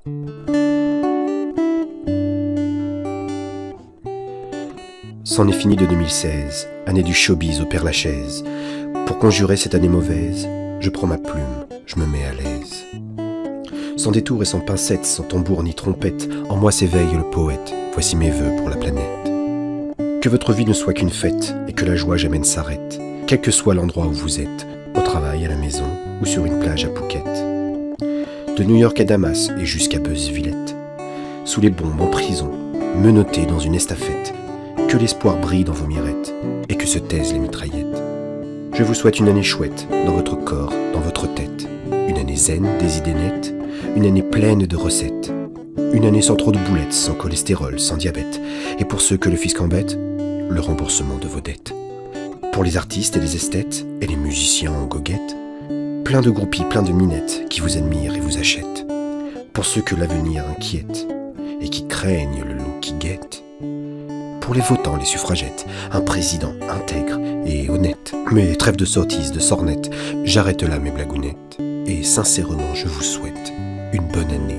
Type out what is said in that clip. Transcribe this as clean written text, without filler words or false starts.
C'en est fini de 2016, année du showbiz au Père-Lachaise. Pour conjurer cette année mauvaise, je prends ma plume, je me mets à l'aise. Sans détour et sans pincette, sans tambour ni trompette, en moi s'éveille le poète, voici mes vœux pour la planète. Que votre vie ne soit qu'une fête, et que la joie jamais ne s'arrête, quel que soit l'endroit où vous êtes, au travail, à la maison, ou sur une plage à Phuket. De New York à Damas et jusqu'à Buzzvillette, sous les bombes, en prison, menottés dans une estafette, que l'espoir brille dans vos mirettes, et que se taisent les mitraillettes. Je vous souhaite une année chouette, dans votre corps, dans votre tête, une année zen, des idées nettes, une année pleine de recettes, une année sans trop de boulettes, sans cholestérol, sans diabète, et pour ceux que le fisc embête, le remboursement de vos dettes. Pour les artistes et les esthètes, et les musiciens en goguette, plein de groupies, plein de minettes, qui vous admirent et vous achètent. Pour ceux que l'avenir inquiète, et qui craignent le lot qui guette. Pour les votants, les suffragettes, un président intègre et honnête. Mais trêve de sottises, de sornettes, j'arrête là mes blagounettes. Et sincèrement, je vous souhaite une bonne année